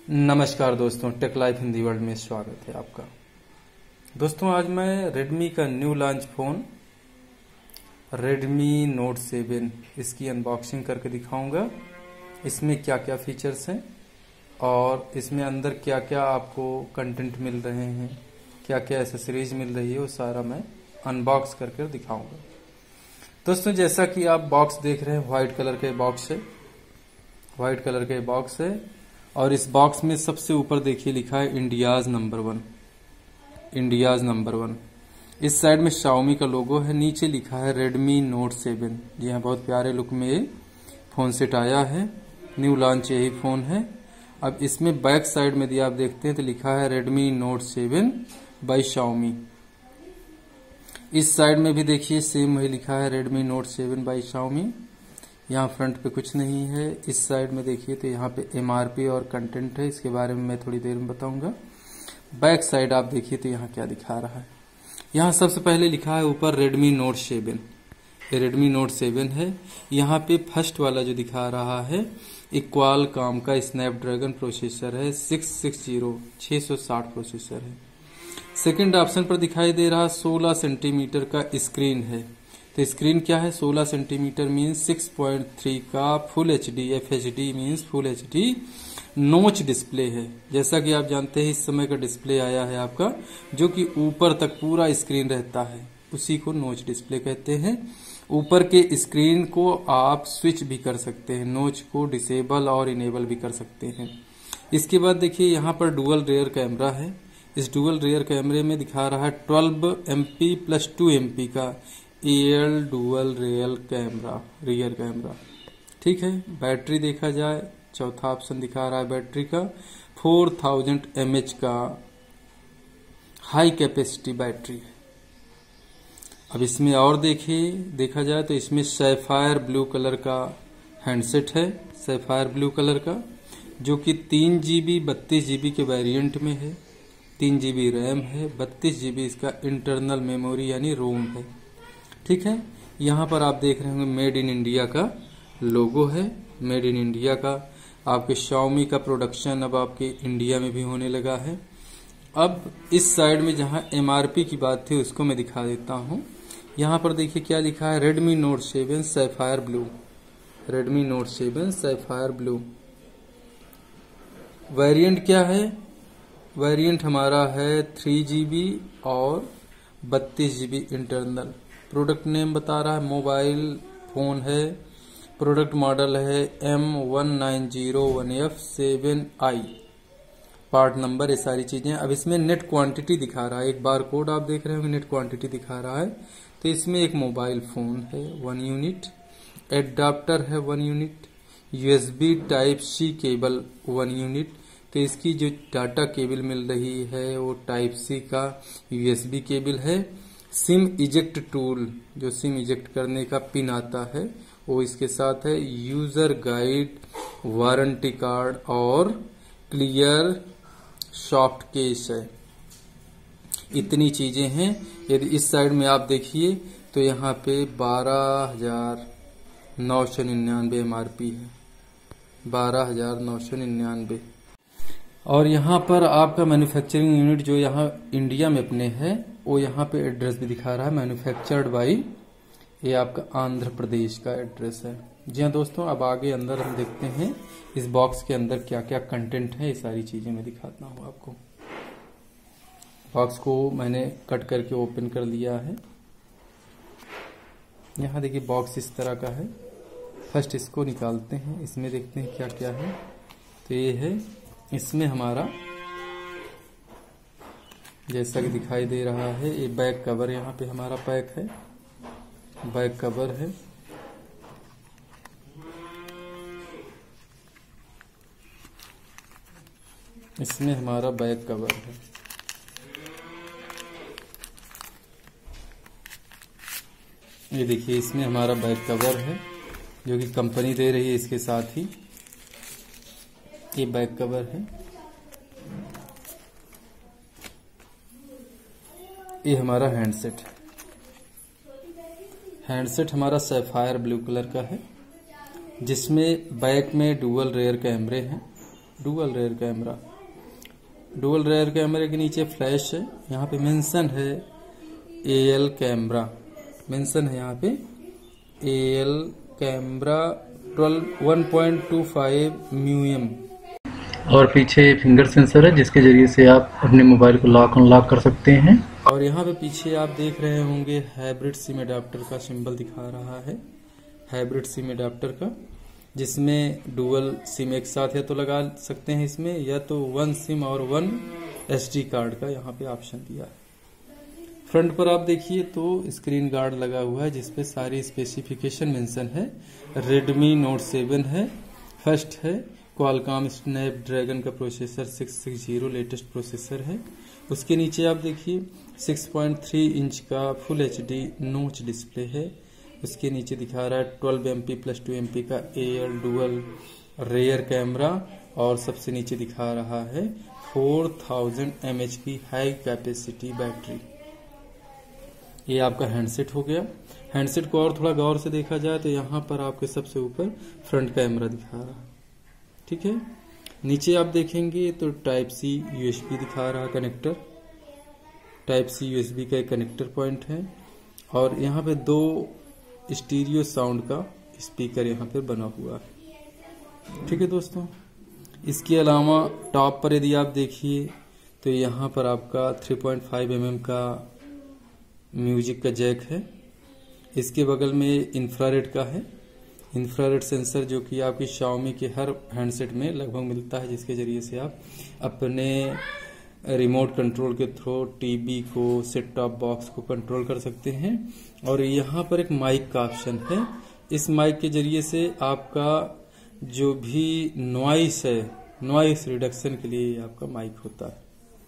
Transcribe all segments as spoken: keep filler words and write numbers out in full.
नमस्कार दोस्तों, take life Hindi world में स्वागत है आपका। दोस्तों, आज मैं रेडमी का new launch phone Redmi note seven इसकी अनबॉक्सिंग करके दिखाऊंगा। इसमें क्या क्या फीचर्स हैं और इसमें अंदर क्या क्या आपको कंटेंट मिल रहे हैं, क्या क्या एसेसरीज मिल रही है, वो सारा मैं अनबॉक्स करके दिखाऊंगा। दोस्तों, जैसा कि आप बॉक्स देख रहे हैं, व्हाइट कलर के बॉक्स है व्हाइट कलर के बॉक्स है और इस बॉक्स में सबसे ऊपर देखिए लिखा है India's number one India's number one. इस साइड में शाओमी का लोगो है, नीचे लिखा है रेडमी नोट सेवन। जी हाँ, बहुत प्यारे लुक में ये फोन सेट आया है, न्यू लॉन्च यही फोन है। अब इसमें बैक साइड में यदि आप देखते हैं तो लिखा है Redmi note seven by Xiaomi. इस साइड में भी देखिए सेम वही लिखा है Redmi note seven by Xiaomi. यहाँ फ्रंट पे कुछ नहीं है। इस साइड में देखिए तो यहाँ पे एमआरपी और कंटेंट है, इसके बारे में मैं थोड़ी देर में बताऊंगा। बैक साइड आप देखिए तो यहाँ क्या दिखा रहा है। यहाँ सबसे पहले लिखा है ऊपर रेडमी नोट सेवन। ये रेडमी नोट सेवन है। यहाँ पे फर्स्ट वाला जो दिखा रहा है एक क्वालकॉम का स्नैपड्रैगन प्रोसेसर है, सिक्स सिक्स जीरो छह सौ साठ प्रोसेसर है। सेकेंड ऑप्शन पर दिखाई दे रहा सोलह सेंटीमीटर का स्क्रीन है। तो स्क्रीन क्या है, सोलह centimetre means six point three का full H D, F H D means full H D notch display है। जैसा कि आप जानते हैं इस समय का डिस्प्ले आया है आपका, जो कि ऊपर तक पूरा स्क्रीन रहता है, उसी को नोच डिस्प्ले कहते हैं। ऊपर के स्क्रीन को आप स्विच भी कर सकते हैं, नोच को डिसेबल और इनेबल भी कर सकते हैं। इसके बाद देखिए यहाँ पर डुअल रेयर कैमरा है। इस डुअल रेयर कैमरे में दिखा रहा है twelve M P plus two M P का AI dual real camera rear camera. ठीक है। बैटरी देखा जाए, चौथा ऑप्शन दिखा रहा है बैटरी का फोर थाउजेंड एम एच का हाई कैपेसिटी बैटरी है। अब इसमें और देखिए देखा जाए तो इसमें सैफायर ब्लू कलर का हैंडसेट है, सैफायर ब्लू कलर का, जो कि तीन जीबी बत्तीस जीबी के वेरिएंट में है। तीन जीबी रैम है, बत्तीस जीबी इसका इंटरनल मेमोरी यानी रोम है। ठीक है। यहाँ पर आप देख रहे होंगे मेड इन इंडिया का लोगो है, मेड इन इंडिया का। आपके शाओमी का प्रोडक्शन अब आपके इंडिया में भी होने लगा है। अब इस साइड में जहाँ एमआरपी की बात थी उसको मैं दिखा देता हूँ। यहाँ पर देखिए क्या लिखा है, Redmi note seven sapphire blue, Redmi note seven sapphire blue. Variant क्या है, वेरिएंट हमारा है थ्री जीबी और बत्तीस जीबी इंटरनल। प्रोडक्ट नेम बता रहा है, मोबाइल फोन है। प्रोडक्ट मॉडल है M one nine zero one F seven I. Part number, ये सारी चीजें। अब इसमें नेट क्वांटिटी दिखा रहा है, एक बार कोड आप देख रहे होंगे, नेट क्वांटिटी दिखा रहा है। तो इसमें एक मोबाइल फोन है वन यूनिट, एडाप्टर है one unit, USB type C cable one unit. तो इसकी जो डाटा केबल मिल रही है वो टाइप सी का यूएसबी केबल है। सिम इजेक्ट टूल, जो सिम इजेक्ट करने का पिन आता है वो इसके साथ है। यूजर गाइड, वारंटी कार्ड और क्लियर सॉफ्ट केस है। इतनी चीजें हैं। यदि इस साइड में आप देखिए तो यहाँ पे बारह हजार नौ सौ निन्यानवे एम आर पी है, बारह हजार नौ सौ निन्यानवे। और यहाँ पर आपका मैन्युफैक्चरिंग यूनिट जो यहाँ इंडिया में अपने है वो यहाँ पे एड्रेस भी दिखा रहा है, मैन्युफैक्चर्ड बाई, ये आपका आंध्र प्रदेश का एड्रेस है। जी हाँ दोस्तों, अब आगे अंदर हम देखते हैं इस बॉक्स के अंदर क्या क्या कंटेंट है, ये सारी चीजें मैं दिखाता हूँ आपको। बॉक्स को मैंने कट करके ओपन कर लिया है। यहाँ देखिए बॉक्स इस तरह का है। फर्स्ट इसको निकालते हैं, इसमें देखते हैं क्या क्या है। तो ये है, इसमें हमारा जैसा कि दिखाई दे रहा है ये बैक कवर, यहाँ पे हमारा पैक है, बैक कवर है। इसमें हमारा बैक कवर है। ये देखिए इसमें हमारा बैक कवर है जो कि कंपनी दे रही है, इसके साथ ही ये बैक कवर है। ये हमारा हैंडसेट है। हैंडसेट हमारा सैफायर ब्लू कलर का है, जिसमें बैक में डुअल रेयर कैमरे हैं। Dual rear camera. Dual rear कैमरे के नीचे फ्लैश है, यहाँ पे मेंशन है एएल कैमरा, मेंशन है यहाँ पे AI camera twelve one point two five म्यूएम। और पीछे फिंगर सेंसर है जिसके जरिए से आप अपने मोबाइल को लॉक अनलॉक कर सकते हैं। और यहाँ पे पीछे आप देख रहे होंगे हाइब्रिड सिम अडाप्टर का सिंबल दिखा रहा है, हाइब्रिड सिम अडाप्टर का, जिसमें डुअल सिम एक साथ या तो लगा सकते हैं इसमें, या तो वन सिम और वन एसडी कार्ड का यहाँ पे ऑप्शन दिया है। फ्रंट पर आप देखिए तो स्क्रीन गार्ड लगा हुआ है जिसपे सारी स्पेसिफिकेशन मेंशन है। रेडमी नोट सेवन है, फर्स्ट है, क्वालकॉम स्नैपड्रैगन का processor six six zero latest processor है। उसके नीचे आप देखिए सिक्स पॉइंट थ्री इंच का फुल एचडी नोच डिस्प्ले है। उसके नीचे दिखा रहा है twelve M P plus two M P का एएल डुअल रेयर कैमरा, और सबसे नीचे दिखा रहा है फोर थाउजेंड एम एच की हाई कैपेसिटी बैटरी। ये आपका हैंडसेट हो गया। हैंडसेट को और थोड़ा गौर से देखा जाए तो यहाँ पर आपके सबसे ऊपर फ्रंट कैमरा दिखा रहा है, ठीक है। नीचे आप देखेंगे तो टाइप सी यूएसबी दिखा रहा कनेक्टर, टाइप सी यूएसबी का एक कनेक्टर पॉइंट है, और यहाँ पे दो स्टीरियो साउंड का स्पीकर यहाँ पे बना हुआ है, ठीक है दोस्तों। इसके अलावा टॉप पर यदि आप देखिए तो यहाँ पर आपका three point five M M का म्यूजिक का जैक है। इसके बगल में इंफ्रारेड का है, इंफ्रारेड सेंसर जो कि आपकी Xiaomi के हर हैंडसेट में लगभग मिलता है, जिसके जरिए से आप अपने रिमोट कंट्रोल के थ्रू टीवी को, सेट टॉप बॉक्स को कंट्रोल कर सकते हैं। और यहाँ पर एक माइक का ऑप्शन है, इस माइक के जरिए से आपका जो भी नॉइस है, नॉइस रिडक्शन के लिए आपका माइक होता है।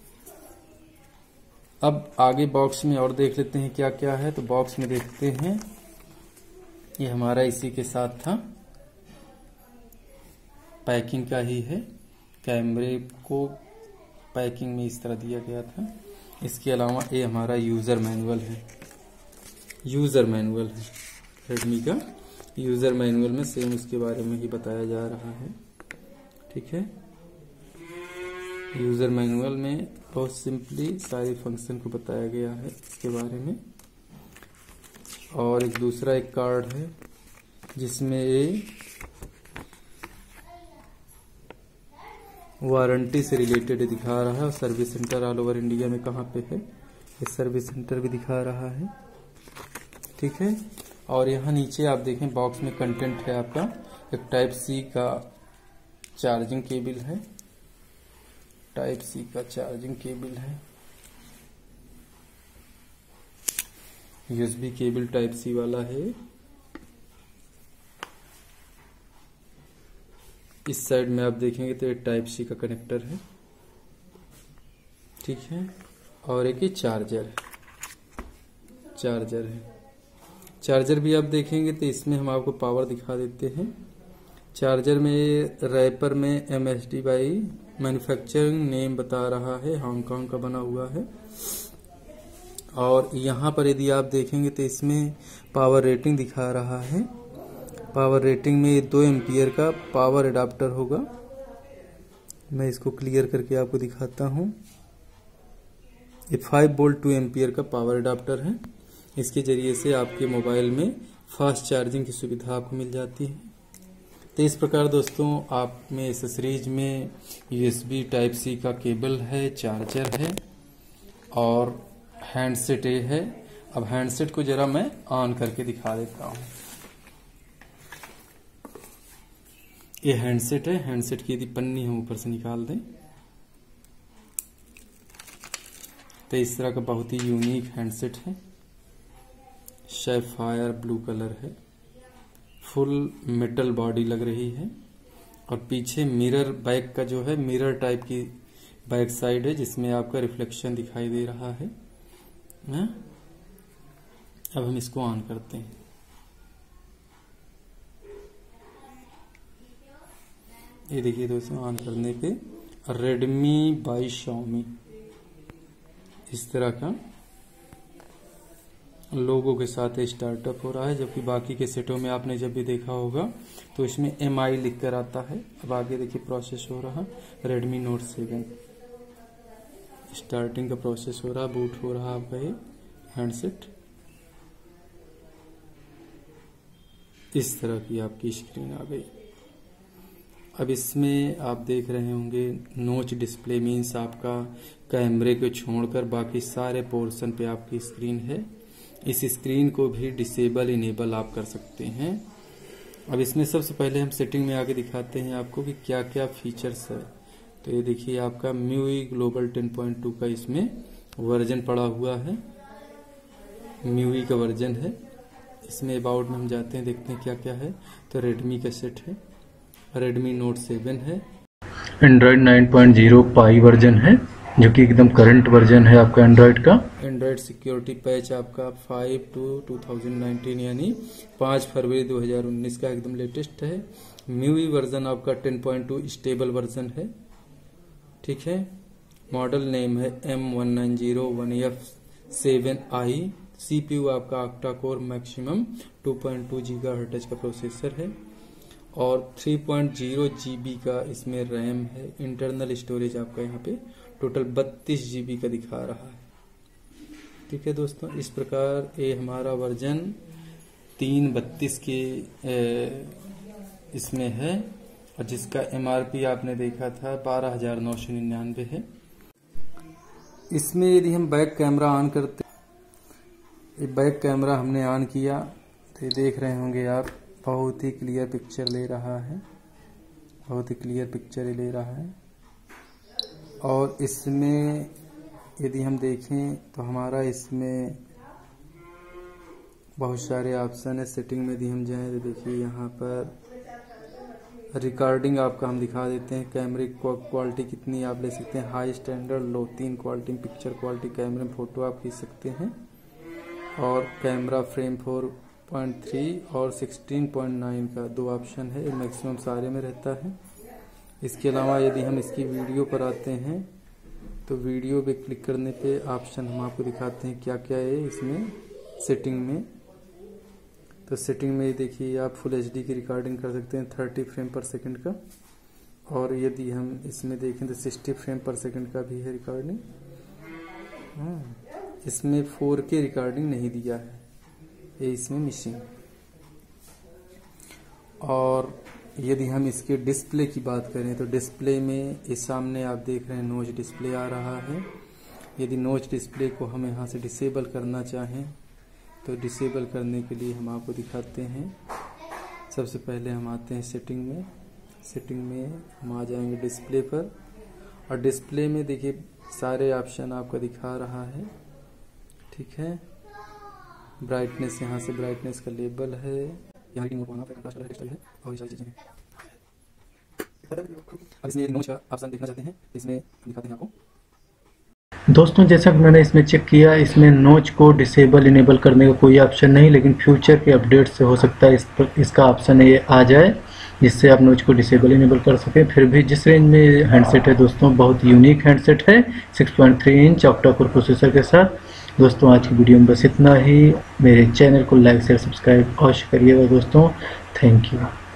अब आगे बॉक्स में और देख लेते हैं क्या क्या है। तो बॉक्स में देखते हैं, ये हमारा इसी के साथ था, पैकिंग का ही है, कैमरे को पैकिंग में इस तरह दिया गया था। इसके अलावा ये हमारा यूजर मैनुअल है, यूजर मैनुअल है रेडमी का। यूजर मैनुअल में सेम उसके बारे में ही बताया जा रहा है, ठीक है। यूजर मैनुअल में बहुत सिंपली सारी फंक्शन को बताया गया है इसके बारे में। और एक दूसरा एक कार्ड है जिसमें ये वारंटी से रिलेटेड दिखा रहा है, और service centre all over India में कहाँ पे है, ये सर्विस सेंटर भी दिखा रहा है, ठीक है। और यहाँ नीचे आप देखें बॉक्स में कंटेंट है आपका, एक टाइप सी का चार्जिंग केबल है, टाइप सी का चार्जिंग केबल है, यूएसबी केबल टाइप सी वाला है। इस साइड में आप देखेंगे तो एक टाइप सी का कनेक्टर है, ठीक है। और एक ही चार्जर है, चार्जर है। चार्जर भी आप देखेंगे तो इसमें हम आपको पावर दिखा देते हैं। चार्जर में रैपर में M S D by manufacturing name बता रहा है, हांगकांग का बना हुआ है। और यहाँ पर यदि आप देखेंगे तो इसमें पावर रेटिंग दिखा रहा है। पावर रेटिंग में दो एम्पियर का पावर एडाप्टर होगा। मैं इसको क्लियर करके आपको दिखाता हूँ। ये फाइव वोल्ट टू एम्पियर का पावर एडाप्टर है। इसके जरिए से आपके मोबाइल में फास्ट चार्जिंग की सुविधा आपको मिल जाती है। तो इस प्रकार दोस्तों आप में एसेसरीज में यूएसबी टाइप सी का केबल है, चार्जर है और हैंडसेट ए है। अब हैंडसेट को जरा मैं ऑन करके दिखा देता हूँ। ये हैंडसेट है। हैंडसेट की यदि पन्नी हम ऊपर से निकाल दें तो इस तरह का बहुत ही यूनिक हैंडसेट है। सैफायर ब्लू कलर है, फुल मेटल बॉडी लग रही है और पीछे मिरर बैक का जो है मिरर टाइप की बैक साइड है जिसमें आपका रिफ्लेक्शन दिखाई दे रहा है। ना? अब हम इसको ऑन करते हैं। ये देखिए दोस्तों, ऑन करने पे रेडमी बाई Xiaomi इस तरह का लोगों के साथ स्टार्टअप हो रहा है, जबकि बाकी के सेटों में आपने जब भी देखा होगा तो इसमें एम आई लिख कर आता है। अब आगे देखिए प्रोसेस हो रहा रेडमी नोट सेवन, स्टार्टिंग का प्रोसेस हो रहा, बूट हो रहा आपका ये हैंडसेट। इस तरह की आपकी स्क्रीन आ गई। अब इसमें आप देख रहे होंगे नोच डिस्प्ले, मीन्स आपका कैमरे को छोड़कर बाकी सारे पोर्शन पे आपकी स्क्रीन है। इस स्क्रीन को भी डिसेबल इनेबल आप कर सकते हैं। अब इसमें सबसे पहले हम सेटिंग में आके दिखाते हैं आपको कि क्या क्या फीचर्स है। तो ये देखिए आपका MIUI global ten point two का इसमें वर्जन पड़ा हुआ है, म्यूई का वर्जन है। इसमें अबाउट में हम जाते हैं, देखते हैं क्या क्या है। तो रेडमी का सेट है, रेडमी नोट सेवन है, Android nine point zero pie version है जो कि एकदम करंट वर्जन है आपका एंड्रॉयड का। एंड्रॉयड सिक्योरिटी पैच आपका five two two thousand nineteen यानी पाँच फरवरी दो हज़ार उन्नीस का एकदम लेटेस्ट है। म्यूई वर्जन आपका ten point two stable version है, ठीक है। मॉडल नेम है M one nine zero one F seven I. CPU आपका octa core maximum two point two gigahertz का प्रोसेसर है और थ्री पॉइंट ज़ीरो जीबी का इसमें रैम है। इंटरनल स्टोरेज आपका यहाँ पे टोटल बत्तीस जीबी का दिखा रहा है, ठीक है दोस्तों। इस प्रकार ये हमारा वर्जन तीन बत्तीस के इसमें है और जिसका एमआरपी आपने देखा था बारह हजार नौ सौ निन्यानवे है। इसमें यदि हम बैक कैमरा ऑन करते, ये बैक कैमरा हमने ऑन किया तो ये देख रहे होंगे आप, बहुत ही क्लियर पिक्चर ले रहा है, बहुत ही क्लियर पिक्चर ले रहा है। और इसमें यदि हम देखें तो हमारा इसमें बहुत सारे ऑप्शन है। सेटिंग में यदि हम जाएं तो देखिए यहाँ पर रिकॉर्डिंग आपका हम दिखा देते हैं। कैमरे क्वालिटी कितनी आप ले सकते हैं, हाई स्टैंडर्ड, लो, तीन क्वालिटी में पिक्चर क्वालिटी कैमरे में फोटो आप खींच सकते हैं। और camera frame four point three और सिक्सटीन पॉइंट नाइन का दो ऑप्शन है, मैक्सिमम सारे में रहता है। इसके अलावा यदि हम इसकी वीडियो पर आते हैं तो वीडियो पे क्लिक करने पे ऑप्शन हम आपको दिखाते हैं क्या क्या है इसमें सेटिंग में। तो सेटिंग में देखिए आप फुल एचडी की रिकॉर्डिंग कर सकते हैं थर्टी फ्रेम पर सेकंड का, और यदि हम इसमें देखें तो सिक्सटी फ्रेम पर सेकंड का भी है रिकॉर्डिंग। इसमें फोर के रिकॉर्डिंग नहीं दिया है, ये इसमें मिसिंग। और यदि हम इसके डिस्प्ले की बात करें तो डिस्प्ले में इस सामने आप देख रहे हैं नोच डिस्प्ले आ रहा है। यदि नोच डिस्प्ले को हम यहाँ से डिसेबल करना चाहें तो डिसेबल करने के लिए हम आपको दिखाते हैं। सबसे पहले हम आते हैं सेटिंग में, सेटिंग में हम आ जाएंगे डिस्प्ले पर, और डिस्प्ले में देखिए सारे ऑप्शन आपका दिखा रहा है, ठीक है। ब्राइटनेस, यहाँ से ब्राइटनेस का लेबल है, यहाँ की मोड है और ये सारी चीजें हैं। अब इसमें नोच का ऑप्शन देखना चाहते हैं, इसमें दिखाते हैं आपको। दोस्तों जैसा कि मैंने इसमें चेक किया, इसमें नोच को डिसेबल इनेबल करने का कोई ऑप्शन नहीं, लेकिन फ्यूचर के अपडेट से हो सकता है इस पर इसका ऑप्शन ये आ जाए जिससे आप नोच को डिसेबल इनेबल कर सकें। फिर भी जिस रेंज में हैंडसेट है दोस्तों, बहुत यूनिक हैंडसेट है six point three inch octa core processor के साथ। दोस्तों आज की वीडियो में बस इतना ही। मेरे चैनल को लाइक शेयर सब्सक्राइब अवश्य करिएगा दोस्तों। Thank you.